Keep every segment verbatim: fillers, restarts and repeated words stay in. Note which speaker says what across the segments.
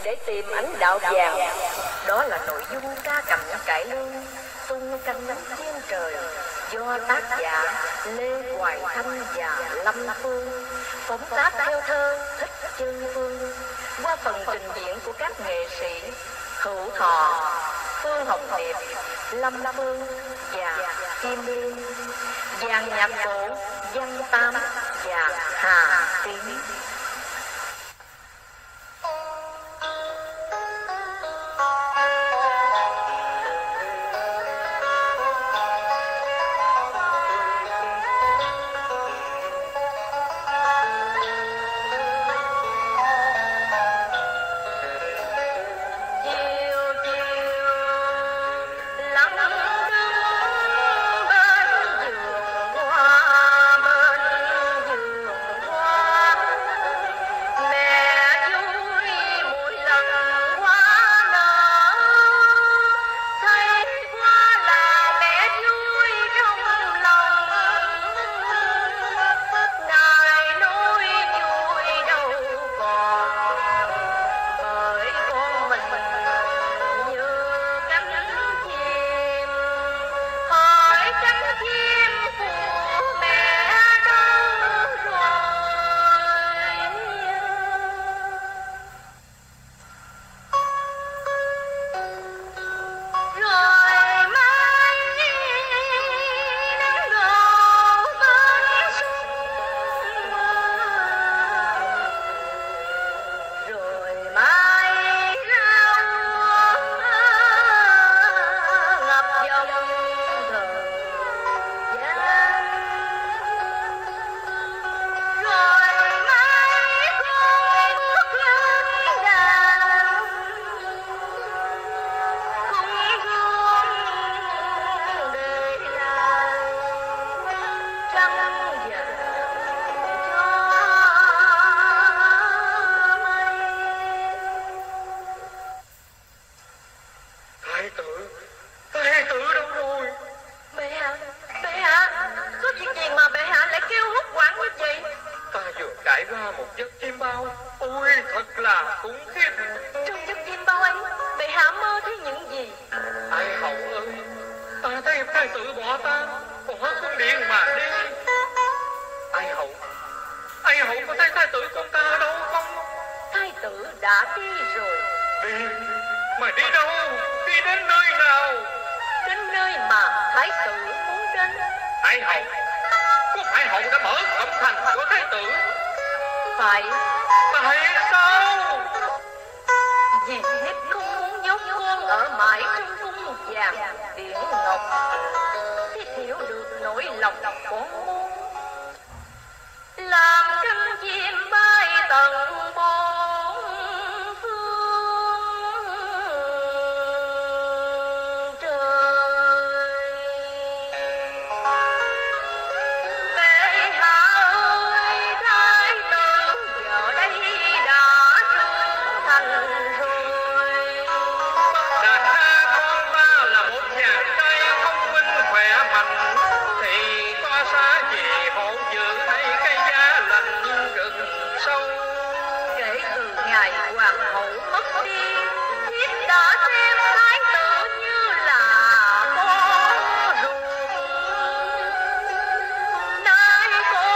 Speaker 1: để tìm ánh đạo vàng. Đó là nội dung ca cầm cải lương tung canh trên trời do tác giả Lê Hoài Thanh và Lâm Phương, phóng tác theo thơ Thích Chân Phương, qua phần trình diễn của các nghệ sĩ Hữu Thọ, Phương Hồng Điệp, Lâm Phương và Kim Liên, dàn nhạc cụ Văn Tam và Hà Tiến.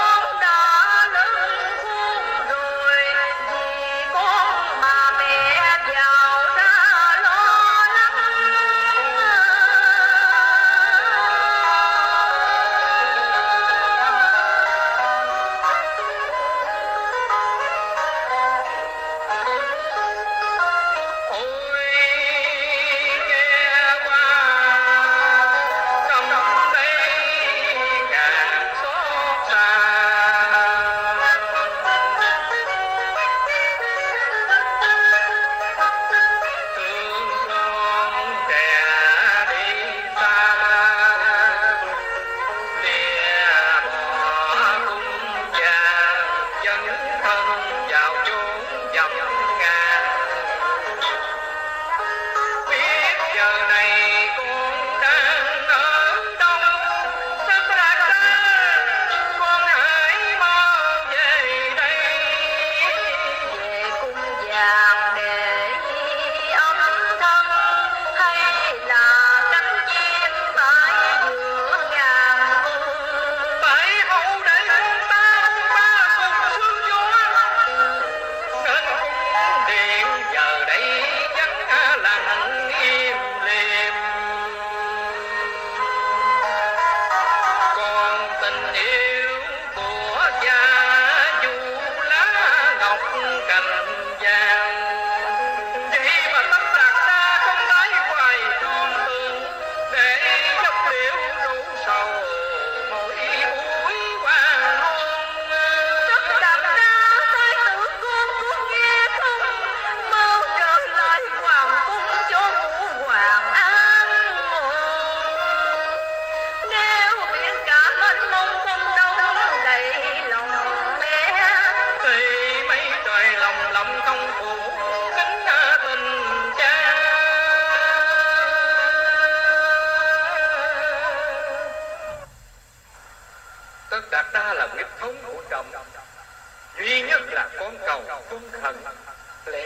Speaker 2: Mẹ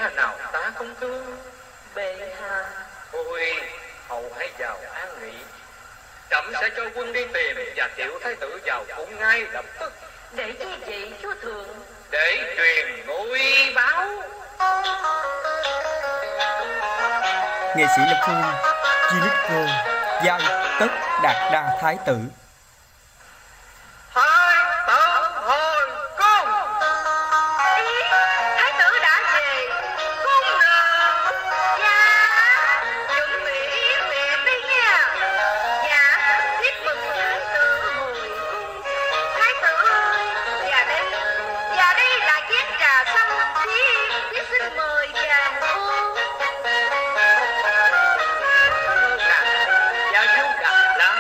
Speaker 2: lẽ nào ta không thương?
Speaker 1: Bệ hạ.
Speaker 2: Thôi, hầu hãy vào an nghỉ. Trẫm sẽ cho quân đi tìm và tiểu thái tử vào cung ngay lập tức.
Speaker 1: Để chi vậy chúa thượng?
Speaker 2: Để truyền ngôi báo.
Speaker 3: Nghệ sĩ Lâm Phương, Gilico, Giang Tất Đạt Đa Thái tử.
Speaker 2: Thái tử hồi cung.
Speaker 1: Ý, thái tử đã về cung rồi. Dạ, chuẩn bị việc đi nha. Dạ, thiếp mừng thái tử hồi cung. Thái tử ơi, và đây, và đây là chén trà xanh thiếp, thiếp xin mời chàng uống.
Speaker 2: Và chú gặp lắm.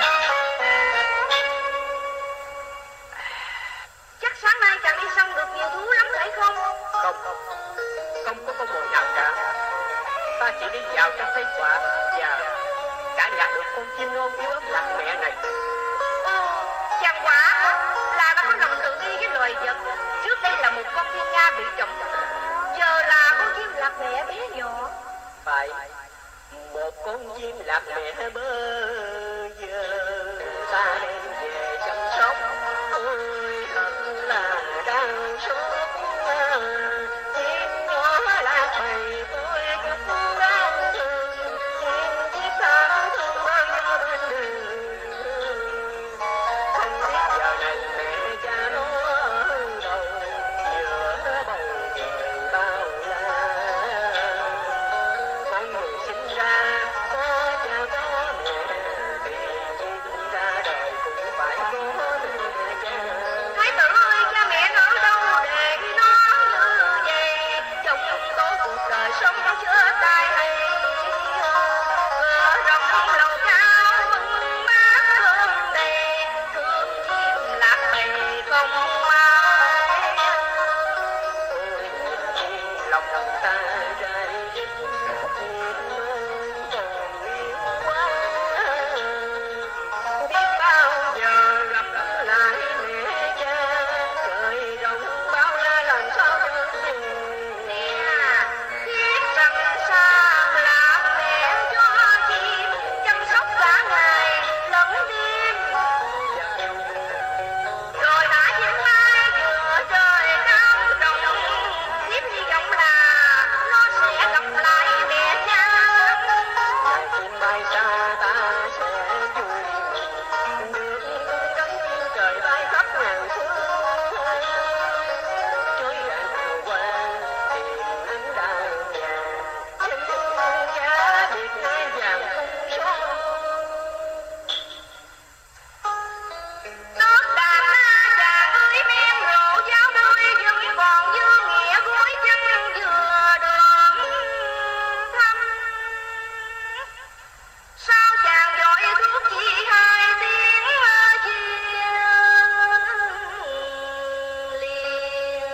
Speaker 1: Chắc sáng nay chàng đi săn được nhiều thú lắm phải không?
Speaker 2: Không, không có con mồi nào cả. Ta chỉ đi dạo trong cây quả và đã nhặt được con chim non yếu ớt lạc mẹ này.
Speaker 1: Ồ, chàng quả là đã có lòng tự y với loài vật. Trước đây là một con thiên nga bị trọng thương, giờ là con chim lạc mẹ bé nhỏ.
Speaker 2: Phải, một con chim lạc mẹ bơ giờ ta đem về chăm sóc. Ôi thật là đang sốt. Chim nhỏ lạc bầy tôi chút đáng thương. Chim chiếc tháng thương bao nhiêu bên đường. Không biết giờ này mẹ cha nó ở đâu, giữa bầu trời bao la. Con người sinh ra có cha có mẹ, thì sinh ra đời cũng phải có mẹ cha.
Speaker 1: Thái tử ơi, cha mẹ nó ở đâu để nó như vậy? Trong tố cuộc đời sống chưa tai hay. Cửa rộng lầu cao mừng mát hương đầy, thương chim lạc bầy không mai.
Speaker 2: Ôi lòng ta rơi rít, chim non còn yêu quá. Biết bao giờ gặp lại mẹ cha, trời rộng bao la làm sao trở về.
Speaker 1: Nè, thiết sẵn sàng làm mẹ cho chim, chăm sóc cả ngày lẫn đêm. Rồi hả những mai vừa trời cao rộng, thiếp hy vọng là nó sẽ gặp lại mẹ cha.
Speaker 2: Chim bay xa ta sẽ vui mừng, được tung cánh chim trời bay khắp ngàn phương. Trôi rạng hào quang tìm ánh đàn vàng, trên cung giá biệt hai vàng cung son.
Speaker 1: Tóc đàn na chàng ơi men rượu giáo đôi, vẫn còn dư nghĩa gối chân vừa đường thăm. Sao chàng gọi thuốc chi hai tiếng chia liền.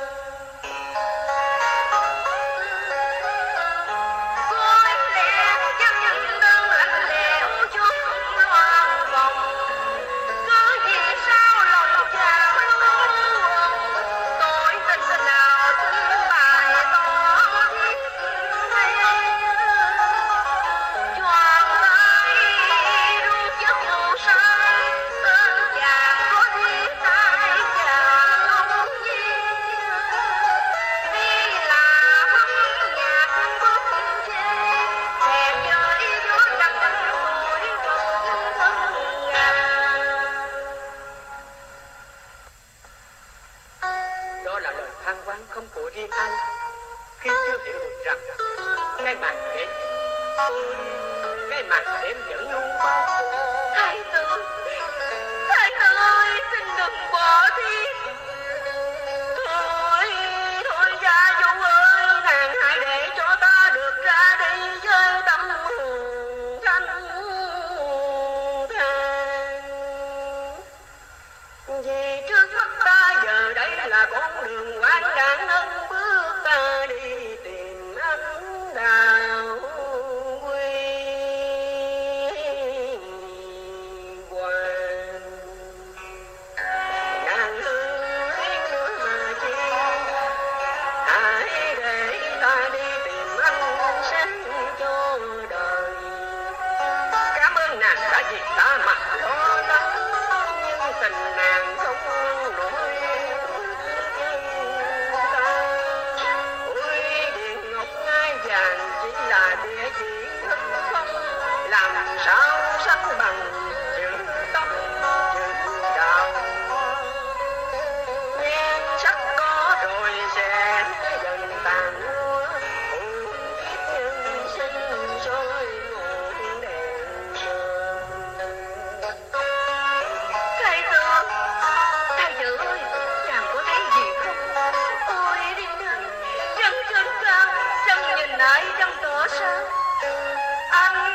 Speaker 1: Gối lẻ chân đơn lạnh lẽo chút loang vòng. Cứ vì sao lòng chàng luôn buồn, tôi tình nào xin bài tỏ thiết hay. Choàng tay ru giấc ngủ say, tên chàng có thiết tai chàng không nhiên. Vì là hâm nhạc bút chê, thèm chơi vô trăng tuổi trùng thân ngàn.
Speaker 2: Đó là lời than vãn không của riêng anh, khi chưa hiểu được rằng cái màn đêm, ôi, cái màn đêm vẫn luôn bao phủ.
Speaker 1: Thái tử, thái tử ơi, xin đừng bỏ thiếp.
Speaker 2: Thôi, thôi gia chủ ơi, nàng hãy để cho ta được ra đi với tâm hồn thanh thang. Vì trước mắt ta giờ đây là con đường quang đàng, nâng bước ta đi tìm ánh đào quy hoàng. Nàng hương nàng đã vì ta mà lo lắng, nhưng tình nàng không nổi ta. Ôi điện ngọc ngai vàng chỉ là địa vị thân không, làm sao sánh bằng chữ tâm chữ đạo. Nhan sắc có rồi sẽ dần tàn úa, kiếp nhân sinh sôi ngọn đèn.
Speaker 1: Thầy tử, thầy tử ơi, chàng có thấy gì không? Ôi đi đây, chân trên cao, chân nhìn lại trong tỏ sáng. Anh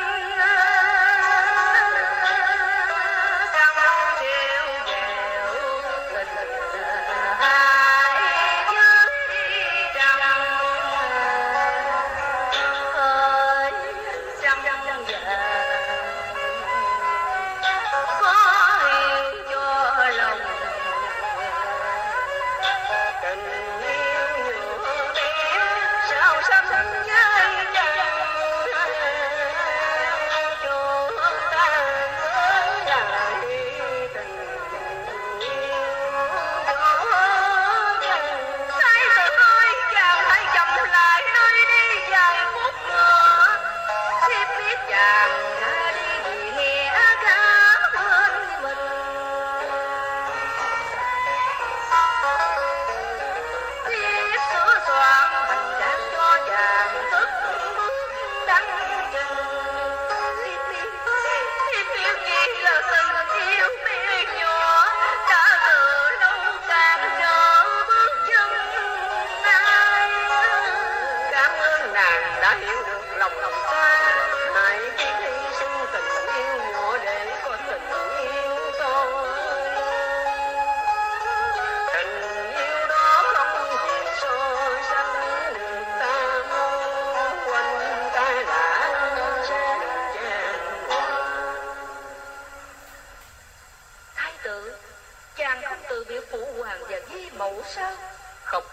Speaker 2: không,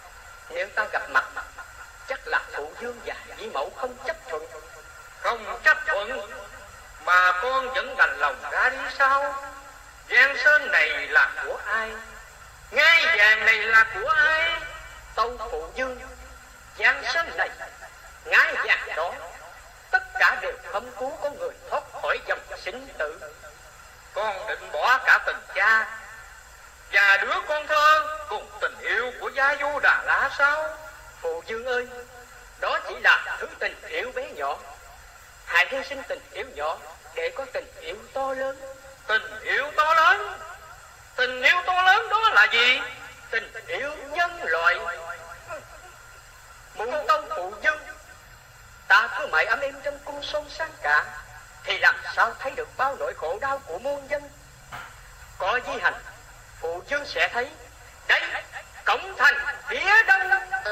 Speaker 2: nếu ta gặp mặt chắc là phụ vương và Di Mẫu không chấp thuận.
Speaker 4: Không chấp thuận mà con vẫn đành lòng ra đi sao? Giang sơn này là của ai? Ngai vàng này là của ai?
Speaker 2: Tâu phụ vương, giang sơn này, ngai vàng đó, tất cả đều thâm cứu con người thoát khỏi dòng sinh tử.
Speaker 4: Con định bỏ cả tình cha và đứa con thơ cùng tình yêu của Gia Du Đà La sao?
Speaker 2: Phụ vương ơi, đó chỉ là thứ tình yêu bé nhỏ. Hãy hy sinh tình yêu nhỏ để có tình yêu to lớn.
Speaker 4: Tình yêu to lớn? Tình yêu to lớn đó là gì?
Speaker 2: Tình yêu nhân loại. Muốn tâu phụ vương, ta cứ mãi ấm êm trong cung son sang cả, thì làm sao thấy được bao nỗi khổ đau của muôn dân. Có di hành, phụ vương sẽ thấy. Đây, cổng thành phía đông.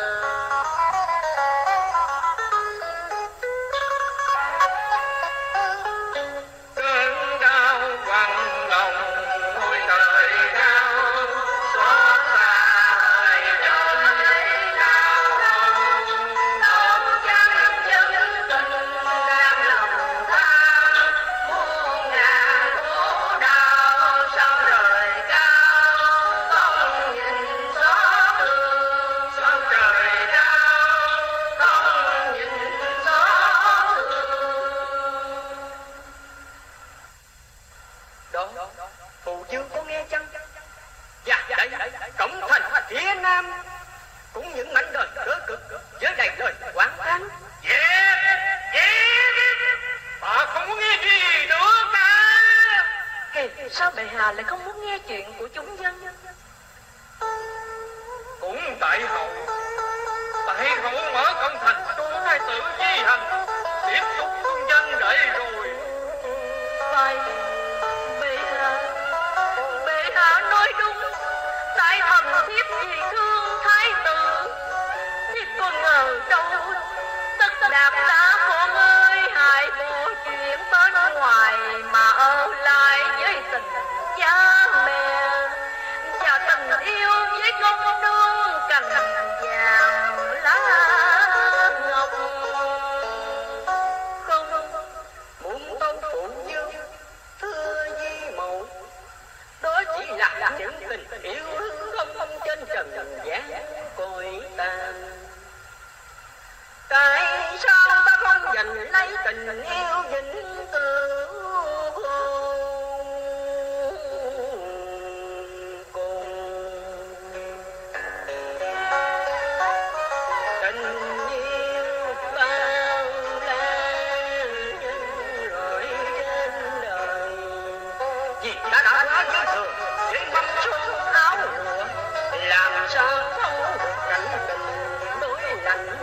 Speaker 4: Cơn đau quặn lòng ngôi trời cao, xót xa hơi trời đau không, không chăng chân tình đang lòng tha, muôn ngàn khổ đau sao trời cao, không nhìn xót thương sao trời đau, không nhìn xót thương.
Speaker 2: Đó, phụ vương có nghe chăng? Dạ, đây, cổng thành phía nam, cũng những mảnh đời cơ cực với đầy lời quán thán.
Speaker 4: Dẹp, dẹp, bà không muốn nghe gì nữa cả.
Speaker 1: Hề, sao bệ hạ lại không muốn nghe chuyện của chúng dân?
Speaker 4: Cũng tại hậu, tại hậu mở cổng thành cho thái tử Di Hành tiếp tục công dân đợi rồi.
Speaker 1: Phải, bệ hạ, bệ hạ nói đúng. Tại thần thiếp vì thương thái tử, thiếp có ngờ đâu tất đạt đã con ơi, hãy bỏ chuyện bên ngoài mà ở lại với tình cha mẹ.
Speaker 2: lấy tình yêu vĩnh cửu cùng tình yêu bao la nhân loại trên đời vì đã đã quá dư thừa để mâm xuân áo lụa làm sao thấu được cảnh tình đối lạnh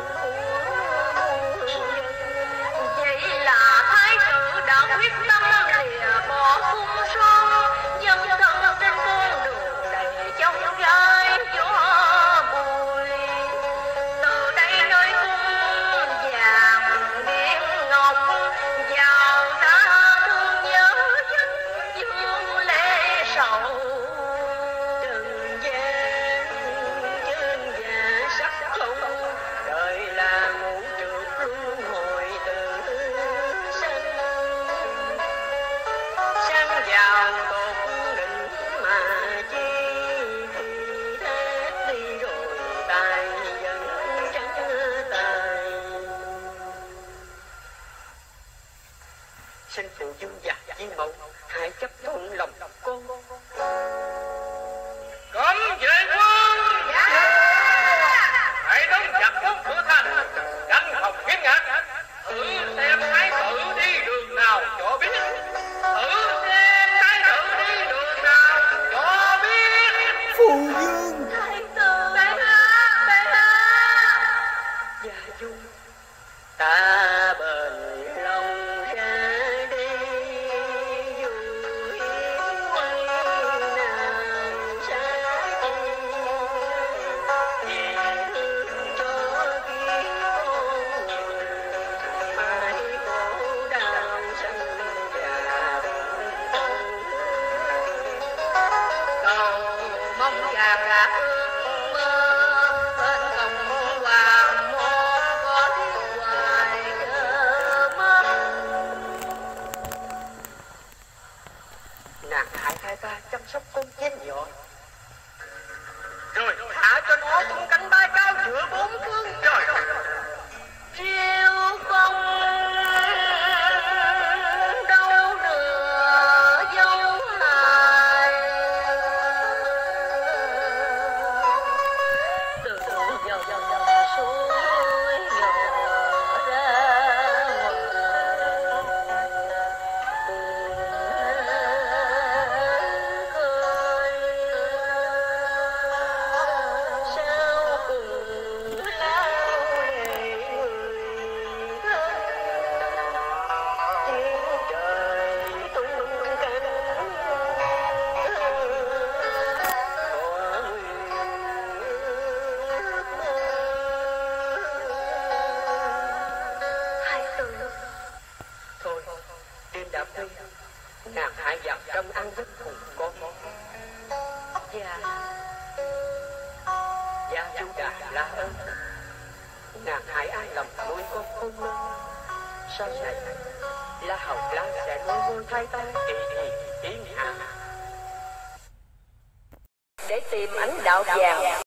Speaker 1: vậy là thái tử đã quyết tâm lìa bỏ cung son dấn thân trên con đường đầy chông gai gió bụi từ đây nơi cung vàng điện ngọc vào ra thương nhớ dân dương lễ sầu
Speaker 2: trần gian chân già sắc không đời là ngũ trượt luân hồi từ sanh sang vào tột đỉnh mà chi khi thế đi rồi tài vẫn trắng tài xin phụ dương giặc viên mẫu hãy chấp thuận lòng con
Speaker 4: Cấm vệ quân hãy đóng chặt bốn cửa thành canh phòng nghiêm ngặt thử xem thái tử đi đường nào cho biết thử xem thái tử đi đường nào cho biết
Speaker 3: Phụ vương.
Speaker 1: thái tử bệ hạ bệ hạ
Speaker 2: gia dung ta bền lòng ra đi dù hiếm quay nào xa chi vì thương cho kiếp con người mãi khổ đau sanh già
Speaker 1: cầu mong gà gà ước mơ bên cổng hoàng môn có tiếng hoài cơ mất
Speaker 2: nàng hãy thay ta chăm sóc con chén nhỏ
Speaker 4: rồi
Speaker 2: thả cho nó tung cánh bay cao giữa bốn phương trời
Speaker 1: chiêu không đâu nửa dấu lại từ dòng suối nhỏ ra
Speaker 2: sao cùng lao lệ người thân tiếng trời tung cánh của ước mơ
Speaker 1: thái tử
Speaker 2: thôi đêm đã khuya nàng hãy vào trong ăn giấc cùng con
Speaker 1: và
Speaker 2: gia chu đà la ơn nàng hãy an lòng nuôi con khôn lớn sau này la hầu la sẽ nuôi ngôi thái ta kỳ thì thiên hạ
Speaker 1: để tìm ánh đạo vàng